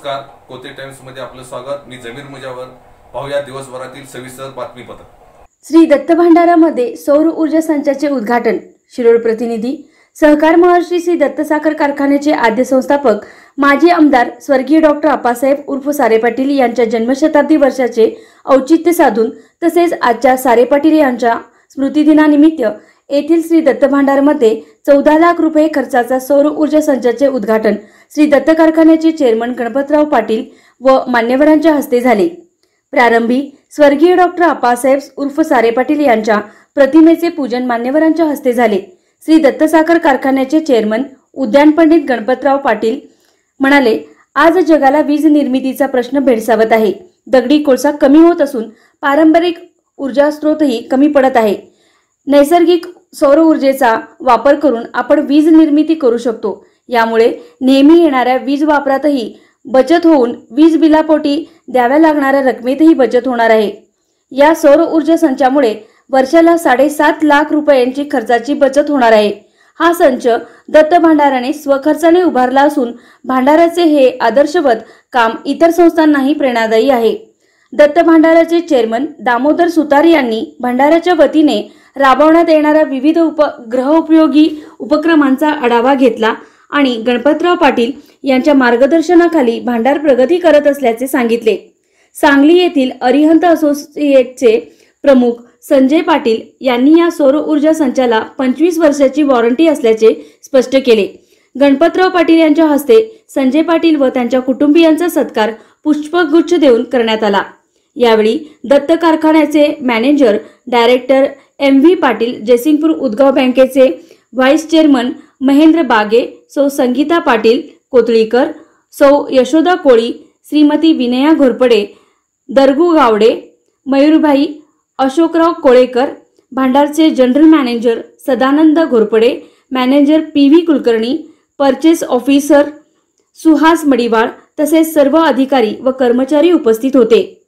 नमस्कार, कोते टाइम्स मध्ये आपलं स्वागत। मी जमीर मुजावर। पाहूया दिवसभरातील सविस्तर बातमीपत्र। श्री दत्त भांडारामध्ये सौर ऊर्जा संचाचे उद्घाटन। शिरोळ प्रतिनिधी। सहकार महर्षी श्री दत्त साखर कारखान्याचे आद्य संस्थापक माजी आमदार स्वर्गीय डॉक्टर आप्पासाहेब उर्फ सारे पाटील यांच्या जन्मशताब्दी वर्षाचे औचित्य साधून तसेच आजच्या सारे पाटील यांच्या स्मृतिदिनानिमित्त येथील श्री दत्त भांडारमध्ये 14 लाख रुपये खर्चाचा सौर ऊर्जा संचाचे उद्घाटन श्री दत्त कारखान्याचे चेअरमन गणपतराव पाटील व मान्यवरांच्या हस्ते झाले। प्रारंभी स्वर्गीय डॉक्टर आप्पासाहेब उर्फ सारे पाटील यांच्या प्रतिमेचे पूजन मान्यवरांच्या हस्ते झाले। श्री दत्त साखर कारखान्याचे चेअरमन उद्यान पंडित गणपतराव पाटील म्हणाले, आज जगाला वीज निर्मितीचा प्रश्न भेडसावत आहे। दगडी कोळसा कमी होत असून पारंपरिक ऊर्जा स्रोतही कमी पडत आहे। नैसर्गिक सौर ऊर्जेचा वापर करून आपण वीज निर्मिती करू शकतो। यामुळे नेहमी येणाऱ्या वीज वापरातही बचत होऊन वीज बिलापोटी द्याव्या लागणाऱ्या रकमेतही बचत होणार आहे। या सौर ऊर्जा संचामुळे वर्षाला 7.5 लाख रुपयांची खर्चाची बचत होणार आहे। हा संच दत्त भांडाराने स्वखर्चाने उभारला असून भांडाराचे हे आदर्शवत काम इतर संस्थांनाही प्रेरणादायी आहे। दत्त भांडाराचे चेअरमन दामोदर सुतार यांनी भांडाराच्या वतीने राबवण्यात येणाऱ्या विविध गृहोपयोगी उपक्रमांचा आढावा घेतला आणि गणपतराव पाटील यांच्या मार्गदर्शनाखाली भांडार प्रगती करत असल्याचे सांगितले। सांगली येथील अरिहंत असोसिएटचे प्रमुख संजय पाटील यांनी या सौर ऊर्जा संचाला 25 वर्षाची वॉरंटी असल्याचे स्पष्ट केले। गणपतराव पाटील यांच्या हस्ते संजय पाटील व त्यांच्या कुटुंबियांचा सत्कार पुष्पगुच्छ देऊन करण्यात आला। यावेळी दत्त कारखान्याचे manager director MV Patil, Jaysingpur Udgaon बँकेचे व्हाईस चेअरमन महेंद्र बागे, सौ संगीता पाटील कोतळीकर, सौ यशोदा कोळी, श्रीमती विनया घोरपडे, दरगू गावडे, मयूरभाई अशोकराव कोळेकर, भांडारचे general manager Sadanand Ghorpade, manager PV Kulkarni, purchase officer Suhas Madiwal तसेच सर्व अधिकारी व कर्मचारी उपस्थित होते।